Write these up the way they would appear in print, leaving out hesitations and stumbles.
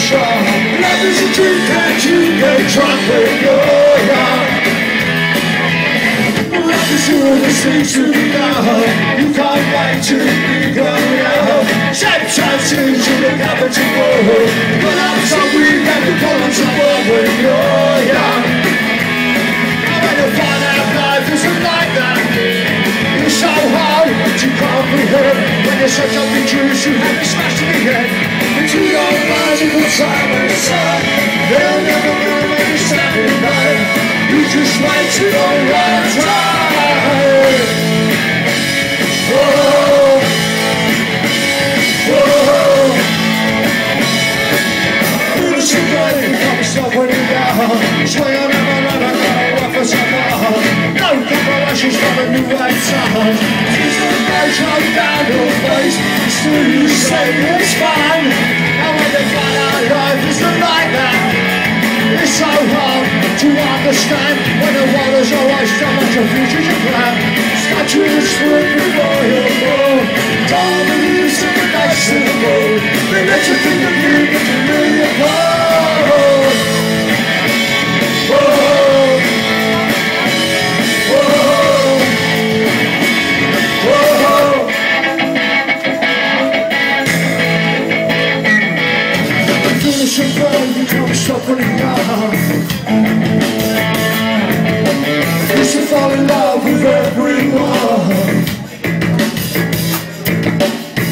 strong. Life is a drink that you get drunk when you're young. Life is all the things to know. You can't wait to be grown up. Sometimes you look up at your world, but I'm so weak that you pull on some world when you're young. And when you find out life isn't like that, it's so hard to comprehend. When you're such a big juice, you have to smash in the head. But you don't mind if it's time and sun. They'll never know when you're standing by. You just wait till the right time. Whoa, whoa. Innocent blood, you can't stop when you're down. Swing on never run for someone. No preparations from a new white sun. Since the night shot down your face, still you say it's fine. And when they find out life isn't like that, it's so hard to understand. When the water's always so much of future you plan. Scotch is spring before you're born. Don't believe in the dice in the road. They let you think of you, but you really apart. Whoa, whoa, whoa. Finish and burn, you can't stop running out. It's to fall in love with everyone.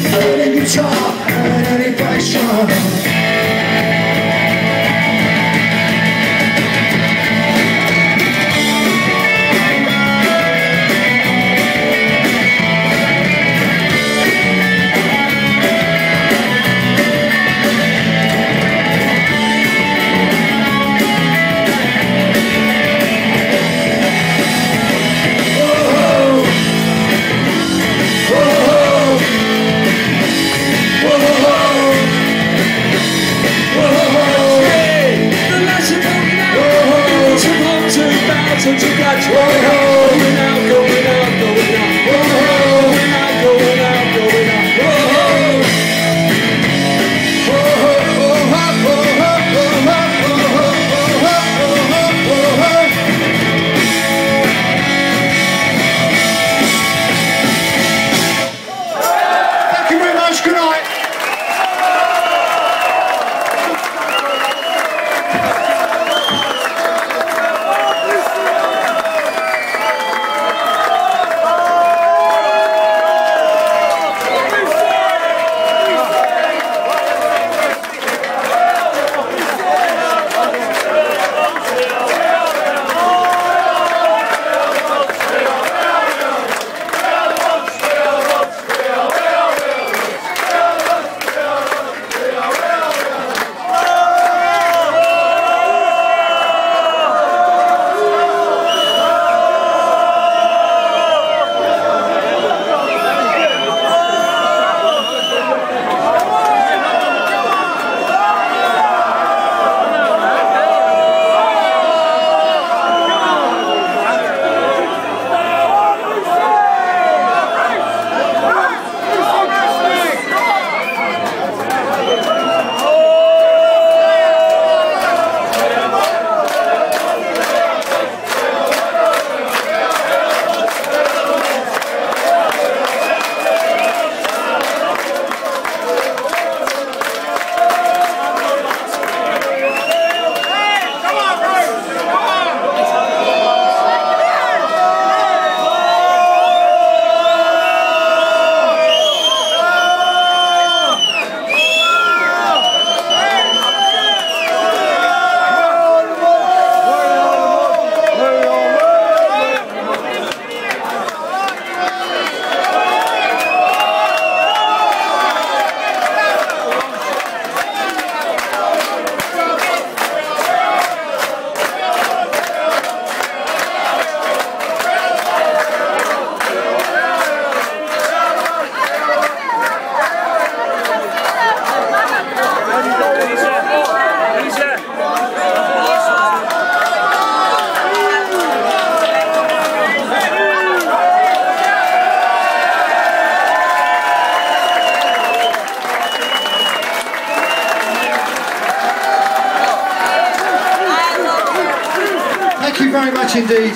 Thank you very much indeed.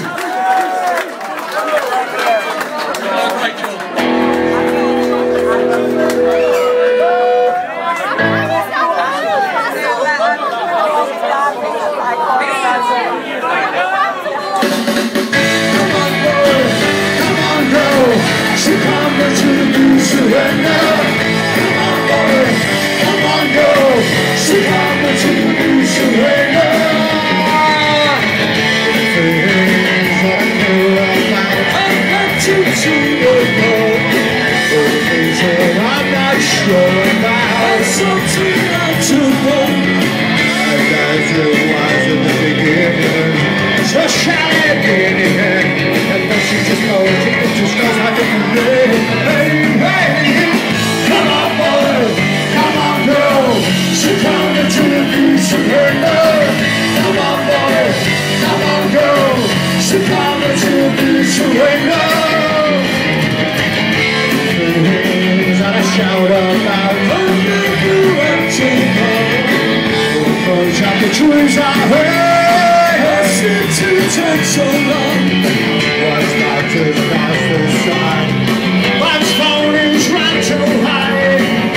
Trees I heard seem to take so long. What's not to pass the sun? What's phonies run too high?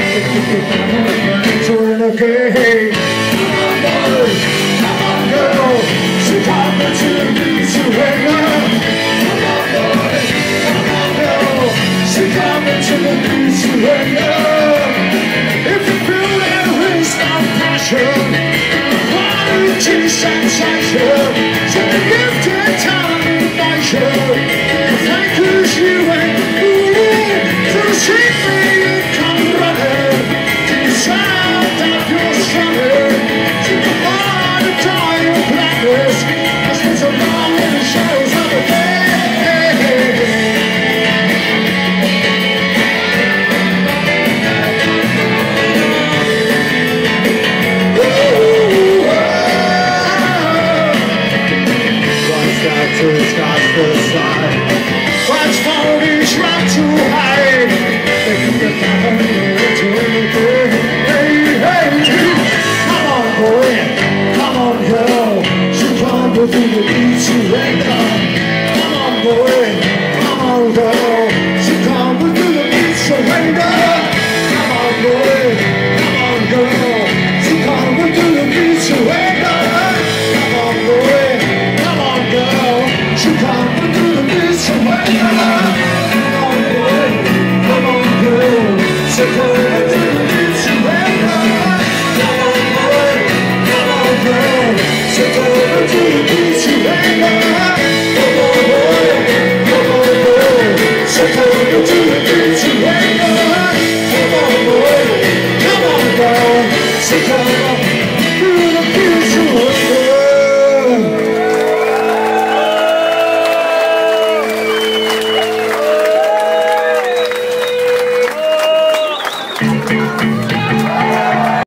Turn again. Come on, boy, come on, girl. She come to me to wake up. Come on, boy, come on, girl. She come to me to wake up. If you feel that waste of passion, sensation, so lift it down and measure. Thank you ain't fooling to see me come running to the sound of your strumming, to the heart of dire blackness, as there's a long in the shadows of the day. What's phonies run too high? They can get down to hey, come on, boy, come on, girl. She come with the beat to wake up.